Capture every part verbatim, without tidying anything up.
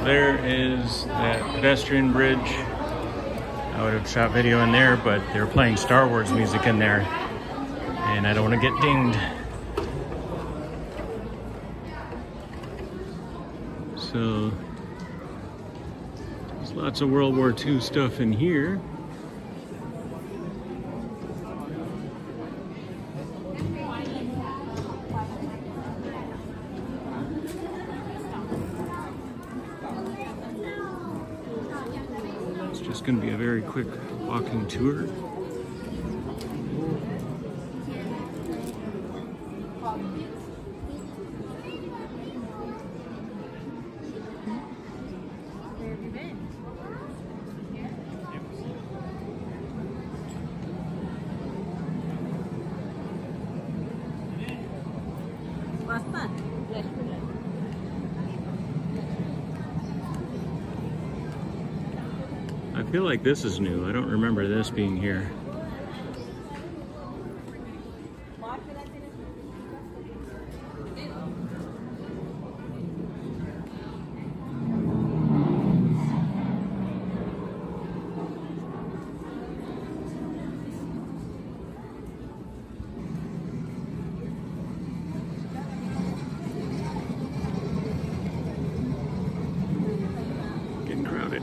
There is that pedestrian bridge. I would have shot video in there, but they were playing Star Wars music in there, and I don't want to get dinged. So there's lots of World War Two stuff in here. It's just going to be a very quick walking tour. I feel like this is new. I don't remember this being here. Getting crowded.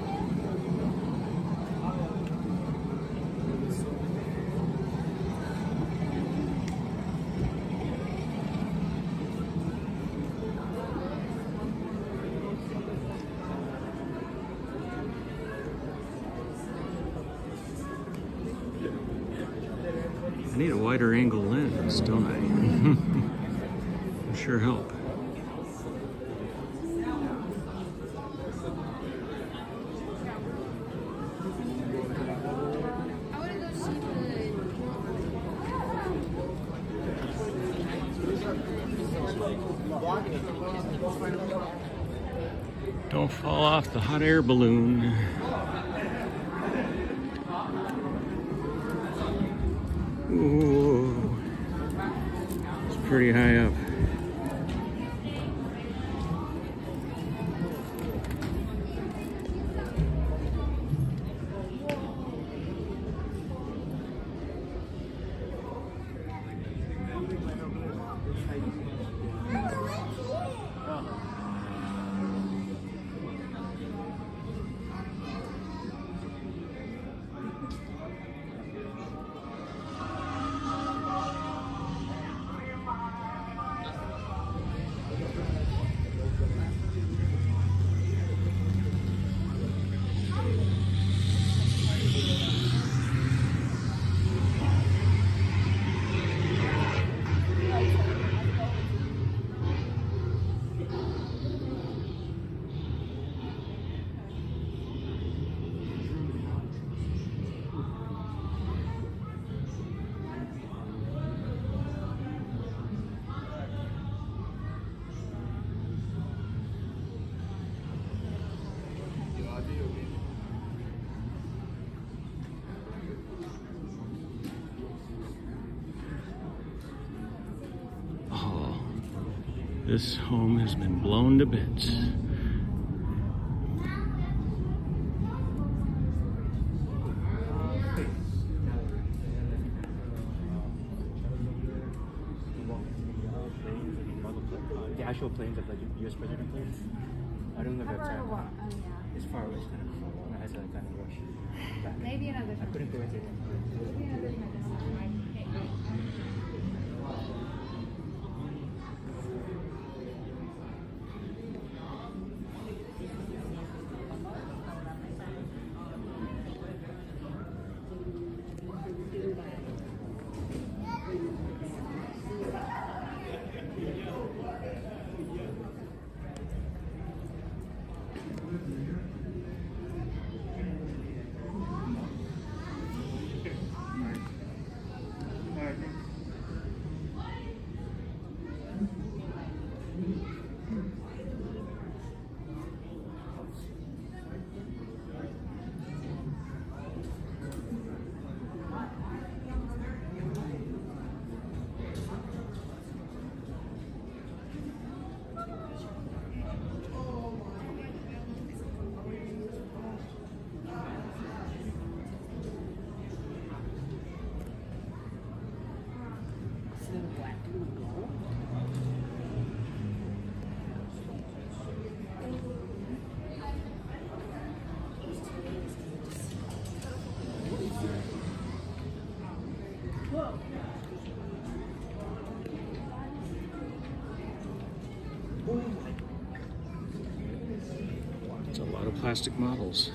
I need a wider angle lens, don't I? It'll sure help. Don't fall off the hot air balloon. Ooh, it's pretty high up. This home has been blown to bits. The actual planes of the U S president planes. I don't know if that's Oh, uh, yeah. it's far away, it's kind of, it has a kind of rush back. Maybe another I couldn't go into it. Maybe another time. It's a lot of plastic models.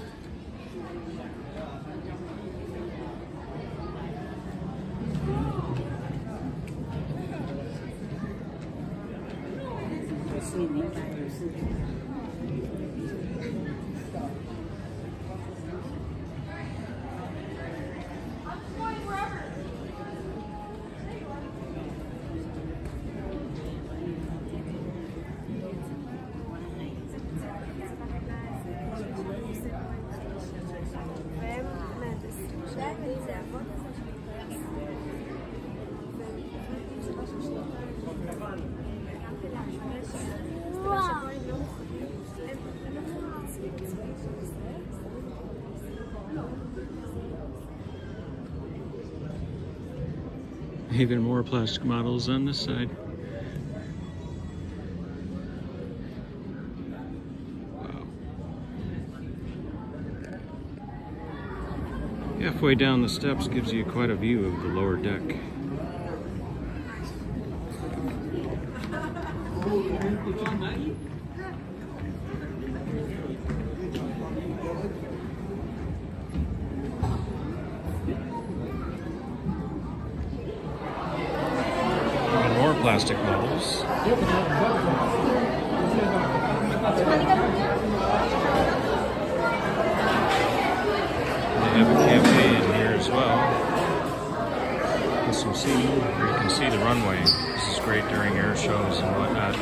Even more plastic models on this side. Wow. Halfway down the steps gives you quite a view of the lower deck. Plastic models. They have a cafe in here as well, with some seating where you can see the runway. This is great during air shows and whatnot.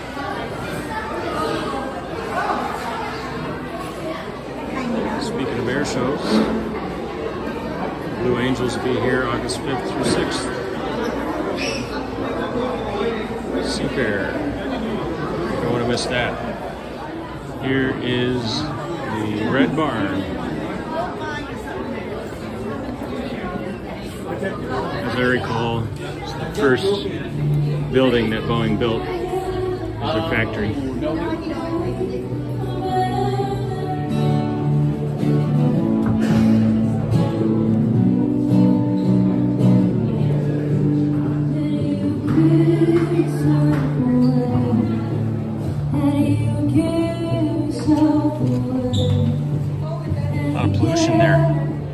Speaking of air shows, Blue Angels will be here August fifth through sixth. Seafair. You don't want to miss that. Here is the Red Barn. As I recall, it's the first building that Boeing built as their factory. A lot of pollution there.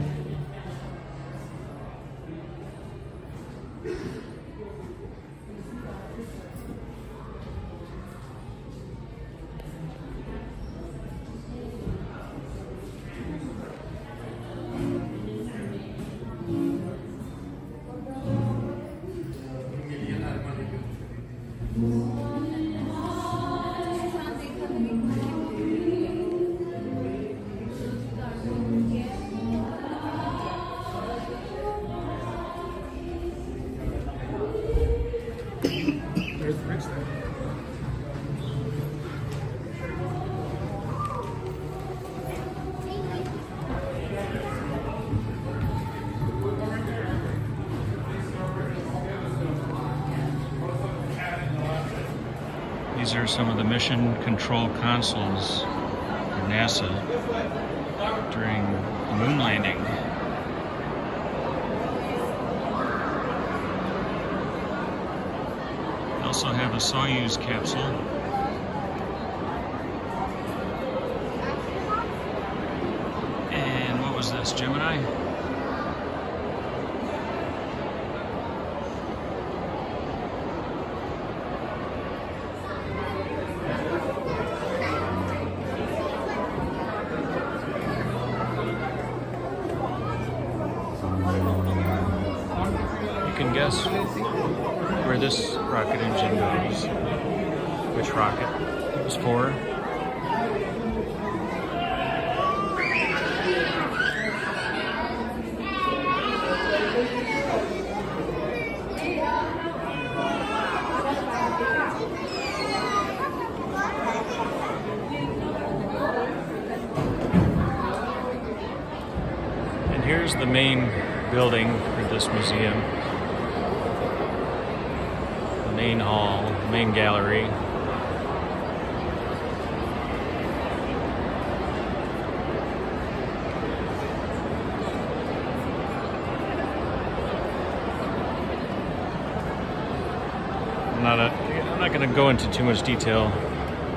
These are some of the mission control consoles for NASA during the moon landing. They also have a Soyuz capsule. And what was this, Gemini? You can guess where this rocket engine goes, which rocket it was for. And here's the main building for this museum. Main hall, main gallery. I'm not, a, I'm not going to go into too much detail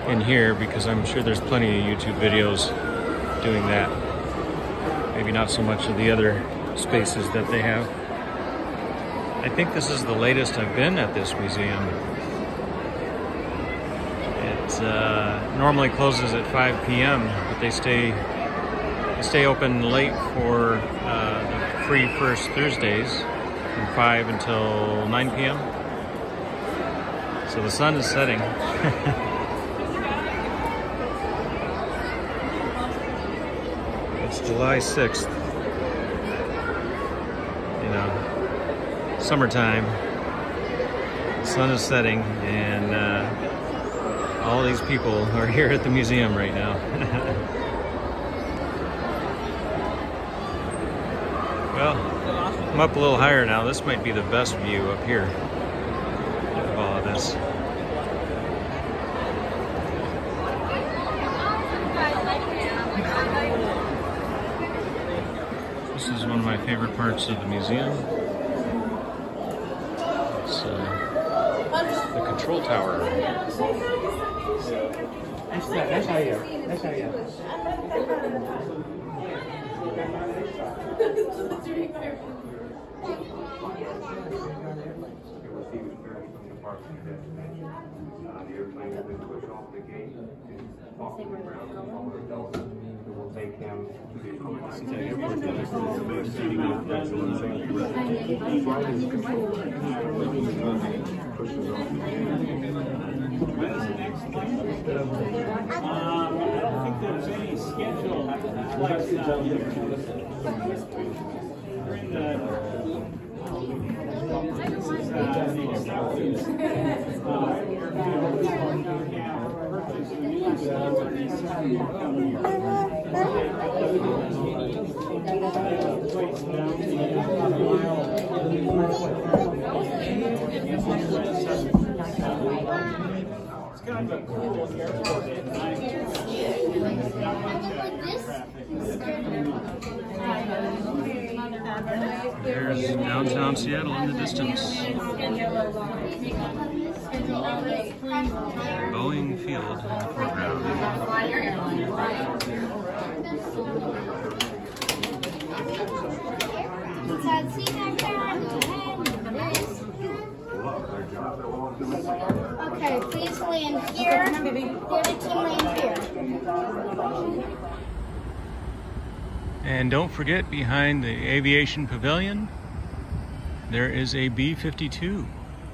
in here because I'm sure there's plenty of YouTube videos doing that. Maybe not so much of the other spaces that they have. I think this is the latest I've been at this museum. It uh, normally closes at five P M, but they stay they stay open late for uh, the free first Thursdays from five until nine P M So the sun is setting. It's July sixth. You know, summertime. The sun is setting, and uh, all these people are here at the museum right now. Well, I'm up a little higher now. This might be the best view up here of all of this. This is one of my favorite parts of the museum. It's uh, the control tower. Nice, nice area. Nice area. It's kind of a cool airport at night. There's downtown Seattle in the distance. Boeing Field in the foreground. Okay, please land here. The other team land here. And don't forget, behind the aviation pavilion, there is a B fifty-two.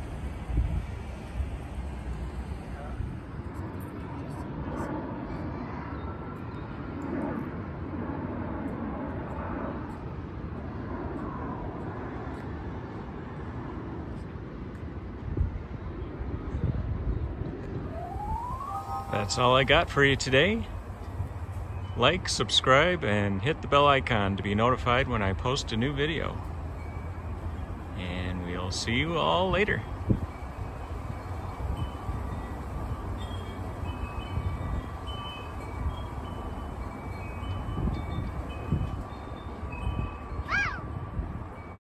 That's all I got for you today. Like, subscribe, and hit the bell icon to be notified when I post a new video. And we'll see you all later.